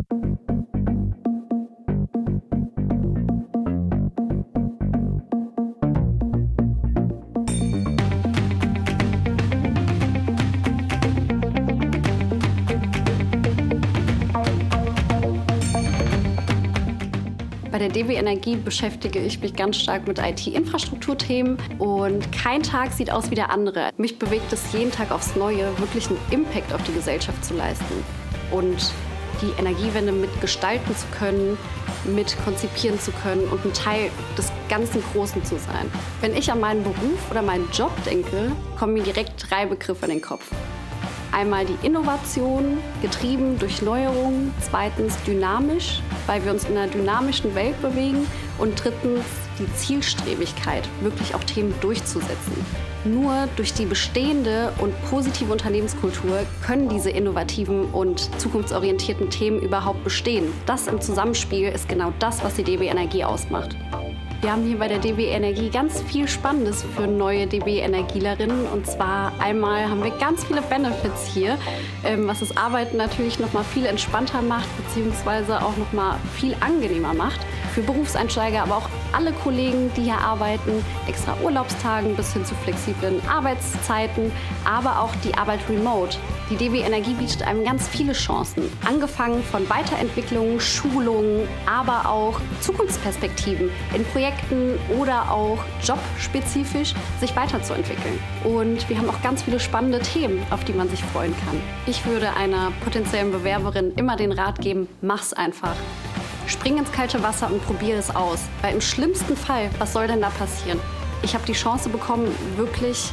Bei der DB Energie beschäftige ich mich ganz stark mit IT-Infrastrukturthemen und kein Tag sieht aus wie der andere. Mich bewegt es jeden Tag aufs Neue, wirklich einen Impact auf die Gesellschaft zu leisten und die Energiewende mitgestalten zu können, mit konzipieren zu können und ein Teil des ganzen Großen zu sein. Wenn ich an meinen Beruf oder meinen Job denke, kommen mir direkt 3 Begriffe in den Kopf. Einmal die Innovation, getrieben durch Neuerungen. Zweitens dynamisch, weil wir uns in einer dynamischen Welt bewegen. Und drittens die Zielstrebigkeit, wirklich auch Themen durchzusetzen. Nur durch die bestehende und positive Unternehmenskultur können diese innovativen und zukunftsorientierten Themen überhaupt bestehen. Das im Zusammenspiel ist genau das, was die DB Energie ausmacht. Wir haben hier bei der DB Energie ganz viel Spannendes für neue DB-Energielerinnen. Und zwar einmal haben wir ganz viele Benefits hier, was das Arbeiten natürlich noch mal viel entspannter macht, beziehungsweise auch noch mal viel angenehmer macht. Für Berufseinsteiger, aber auch alle Kollegen, die hier arbeiten, extra Urlaubstagen bis hin zu flexiblen Arbeitszeiten, aber auch die Arbeit remote. Die DB Energie bietet einem ganz viele Chancen, angefangen von Weiterentwicklungen, Schulungen, aber auch Zukunftsperspektiven in Projekten oder auch jobspezifisch sich weiterzuentwickeln. Und wir haben auch ganz viele spannende Themen, auf die man sich freuen kann. Ich würde einer potenziellen Bewerberin immer den Rat geben, mach's einfach. Spring ins kalte Wasser und probiere es aus. Weil im schlimmsten Fall, was soll denn da passieren? Ich habe die Chance bekommen, wirklich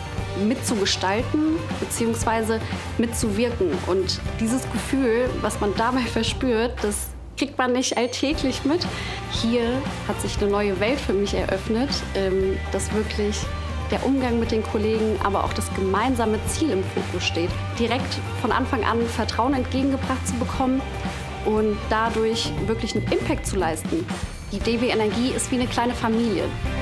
mitzugestalten bzw. mitzuwirken. Und dieses Gefühl, was man dabei verspürt, das kriegt man nicht alltäglich mit. Hier hat sich eine neue Welt für mich eröffnet, dass wirklich der Umgang mit den Kollegen, aber auch das gemeinsame Ziel im Fokus steht. Direkt von Anfang an Vertrauen entgegengebracht zu bekommen und dadurch wirklich einen Impact zu leisten. Die DB Energie ist wie eine kleine Familie.